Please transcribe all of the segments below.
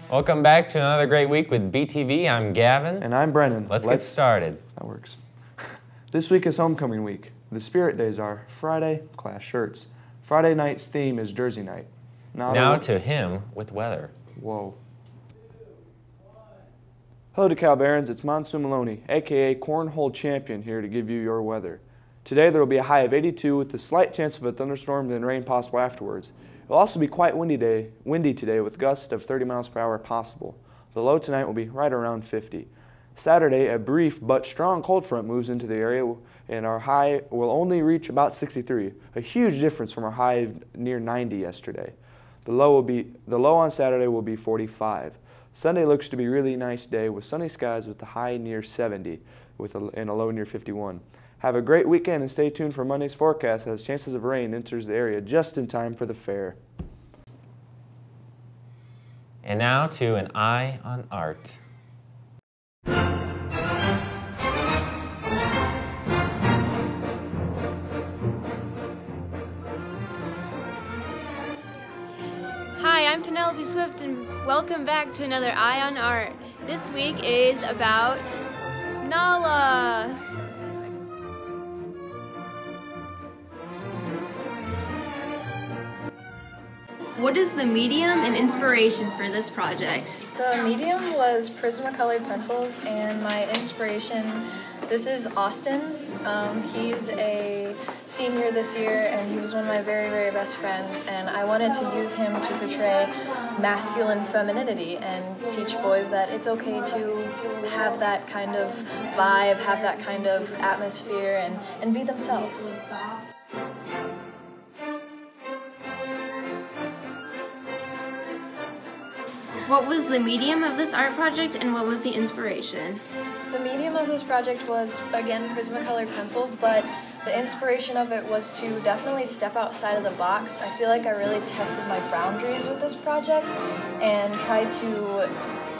Welcome back to another great week with BTV. I'm Gavin. And I'm Brennan. Let's get started. That works. This week is homecoming week. The spirit days are Friday, class shirts. Friday night's theme is Jersey night. Now to him with weather. Whoa. Hello DeKalb Barons, it's Monsoon Maloney, aka Cornhole Champion, here to give you your weather. Today there will be a high of 82 with a slight chance of a thunderstorm and rain possible afterwards. It will also be quite windy today with gusts of 30 miles per hour possible. The low tonight will be right around 50. Saturday, a brief but strong cold front moves into the area and our high will only reach about 63, a huge difference from our high of near 90 yesterday. The low on Saturday will be 45. Sunday looks to be a really nice day with sunny skies with the high near 70 and a low near 51. Have a great weekend and stay tuned for Monday's forecast as chances of rain enters the area just in time for the fair. And now to an eye on art. Hi, I'm Penelope Swift and welcome back to another Eye on Art. This week is about Nala. What is the medium and inspiration for this project? The medium was Prismacolor pencils, and my inspiration, this is Austin. He's a senior this year, and he was one of my very, very best friends, and I wanted to use him to portray masculine femininity and teach boys that it's okay to have that kind of vibe, have that kind of atmosphere, and be themselves. What was the medium of this art project and what was the inspiration? The medium of this project was, again, Prismacolor pencil, but the inspiration of it was to definitely step outside of the box. I feel like I really tested my boundaries with this project and tried to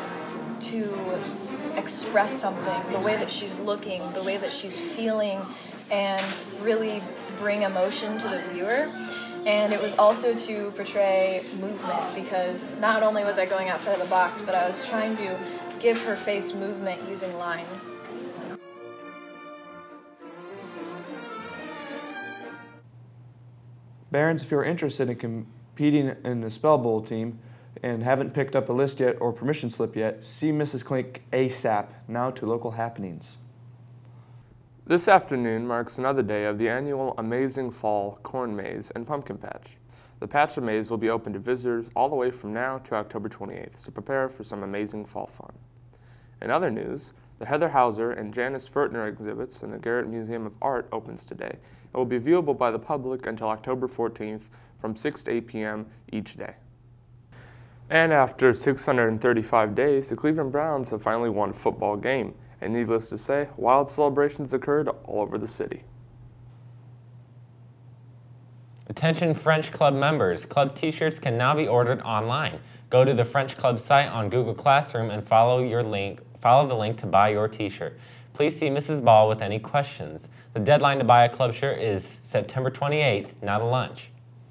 express something, the way that she's looking, the way that she's feeling, and really bring emotion to the viewer. And it was also to portray movement, because not only was I going outside of the box, but I was trying to give her face movement using line. Barons, if you're interested in competing in the Spell Bowl team and haven't picked up a list yet or permission slip yet, see Mrs. Klink ASAP. Now to local happenings. This afternoon marks another day of the annual Amazing Fall Corn Maze and Pumpkin Patch. The Patch of Maze will be open to visitors all the way from now to October 28th, so prepare for some amazing fall fun. In other news, the Heather Hauser and Janice Fertner exhibits in the Garrett Museum of Art opens today. It will be viewable by the public until October 14th from 6 to 8 p.m. each day. And after 635 days, the Cleveland Browns have finally won a football game. And needless to say, wild celebrations occurred all over the city. Attention French Club members, club t-shirts can now be ordered online. Go to the French Club site on Google Classroom and follow the link to buy your t-shirt. Please see Mrs. Ball with any questions. The deadline to buy a club shirt is September 28th, not a lunch.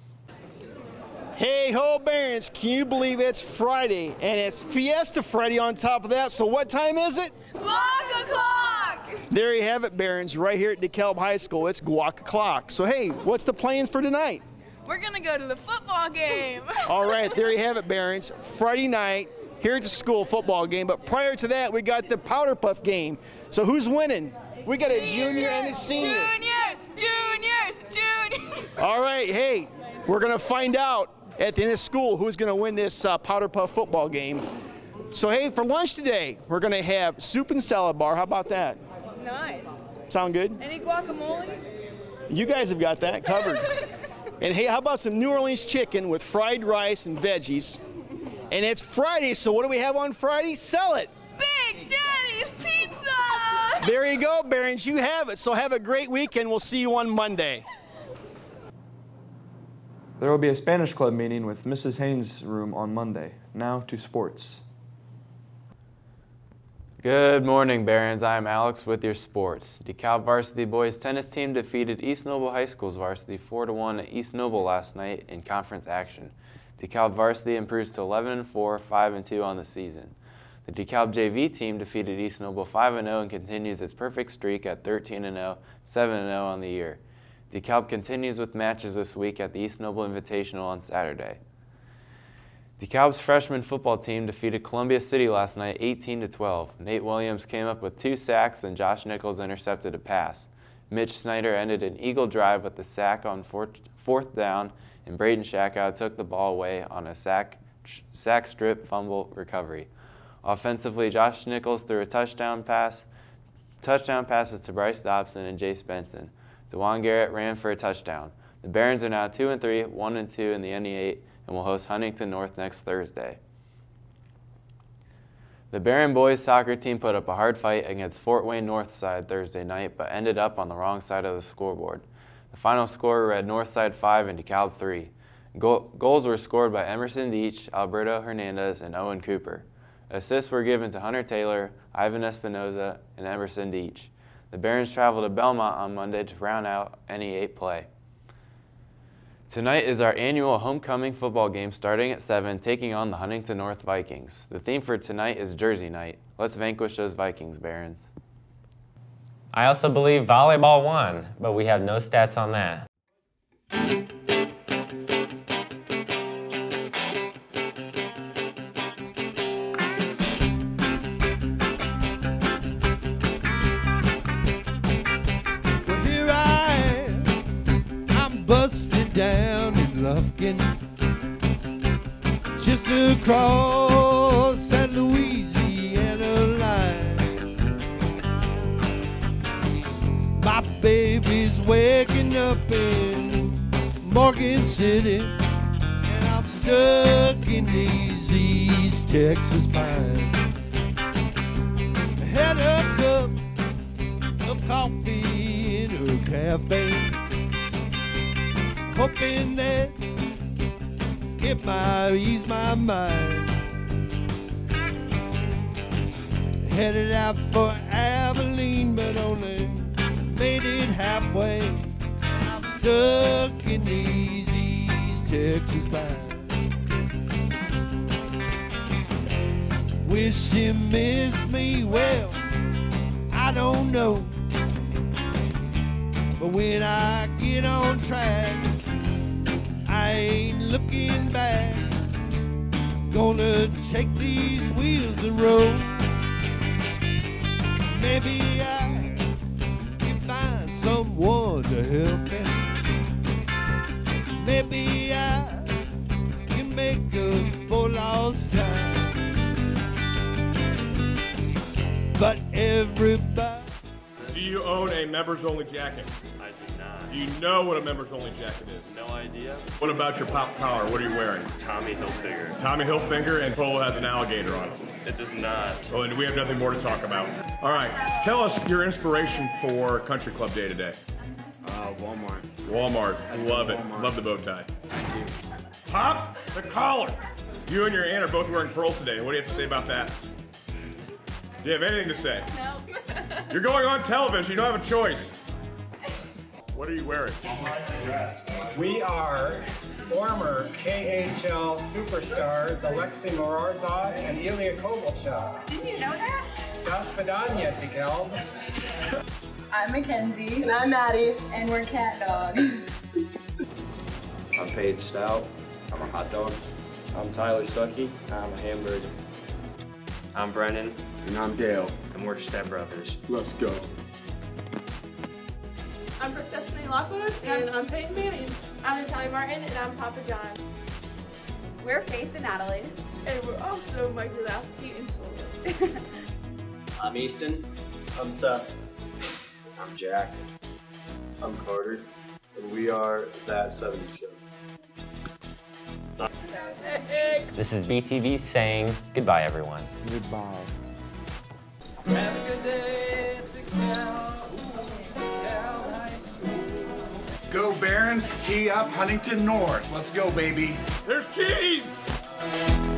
Hey ho, Barons, can you believe it's Friday and it's Fiesta Friday on top of that? So what time is it? Guac o'clock! There you have it, Barons, right here at DeKalb High School. It's guac o'clock. So hey, what's the plans for tonight? We're gonna go to the football game. All right, there you have it, Barons. Friday night here at the school football game. But prior to that, we got the Powder Puff game. So who's winning? We got a junior and a senior. Juniors. All right, hey, we're gonna find out at the end of school who's going to win this Powder Puff football game. So hey, for lunch today, we're going to have soup and salad bar. How about that? Nice. Sound good? Any guacamole? You guys have got that covered. And hey, how about some New Orleans chicken with fried rice and veggies? And it's Friday, so what do we have on Friday? Sell it. Big Daddy's Pizza! There you go, Barons. You have it. So have a great weekend. We'll see you on Monday. There will be a Spanish club meeting with Mrs. Haynes' room on Monday. Now to sports. Good morning, Barons. I'm Alex with your sports. DeKalb varsity boys tennis team defeated East Noble High School's varsity 4-1 at East Noble last night in conference action. DeKalb varsity improves to 11-4, 5-2 on the season. The DeKalb JV team defeated East Noble 5-0 and continues its perfect streak at 13-0, 7-0 on the year. DeKalb continues with matches this week at the East Noble Invitational on Saturday. DeKalb's freshman football team defeated Columbia City last night 18-12. Nate Williams came up with 2 sacks and Josh Nichols intercepted a pass. Mitch Snyder ended an eagle drive with a sack on fourth down, and Braden Shackow took the ball away on a sack strip fumble recovery. Offensively, Josh Nichols threw a touchdown passes to Bryce Dobson and Jace Benson. DeJuan Garrett ran for a touchdown. The Barons are now 2-3, 1-2 in the NE8, and will host Huntington North next Thursday. The Barron boys soccer team put up a hard fight against Fort Wayne Northside Thursday night, but ended up on the wrong side of the scoreboard. The final score read Northside 5 and DeKalb 3. Goals were scored by Emerson Deach, Alberto Hernandez, and Owen Cooper. Assists were given to Hunter Taylor, Ivan Espinoza, and Emerson Deach. The Barons traveled to Belmont on Monday to round out NE8 play. Tonight is our annual homecoming football game starting at 7, taking on the Huntington North Vikings. The theme for tonight is Jersey Night. Let's vanquish those Vikings, Barons. I also believe volleyball won, but we have no stats on that. Well, here I am, I'm busted down in Lufkin, just across that Louisiana line. My baby's waking up in Morgan City, and I'm stuck in these East Texas pines. I had a cup of coffee in her cafe, hoping that it might ease my mind. Headed out for Abilene, but only made it halfway. I'm stuck in these East Texas pines. Wish you missed me, well, I don't know. But when I get on track, I ain't looking back. Gonna take these wheels and roll. Maybe I can find someone to help me. Maybe I can make up for lost time. But everybody. Do you own a members-only jacket? I do not. Do you know what a members-only jacket is? No idea. What about your pop collar? What are you wearing? Tommy Hilfiger. Tommy Hilfiger, and polo has an alligator on it. It does not. Well, and we have nothing more to talk about. All right, tell us your inspiration for Country Club Day today. Walmart. Walmart, love it. Walmart. Love the bow tie. Pop the collar. You and your aunt are both wearing pearls today. What do you have to say about that? Do you have anything to say? No. You're going on television. You don't have a choice. What are you wearing? We are former KHL superstars Alexei Morazov and Ilya Kovalchuk. Didn't you know that? Das Vidanya, DeKalb. I'm Mackenzie. And I'm Maddie. And we're Cat Dog. I'm Paige Stout. I'm a hot dog. I'm Tyler Stuckey. I'm a hamburger. I'm Brennan. And I'm Dale. And we're stepbrothers. Let's go. I'm Brooke Destiny Lockwood. And I'm Peyton Manning. I'm Natalia Martin. And I'm Papa John. We're Faith and Natalie. And we're also Mike Ladowski and Solo. I'm Easton. I'm Seth. I'm Jack. I'm Carter. And we are That 70s Show. This is BTV saying goodbye, everyone. Goodbye. Have a good day. Go Barons, tee up Huntington North. Let's go, baby. There's cheese!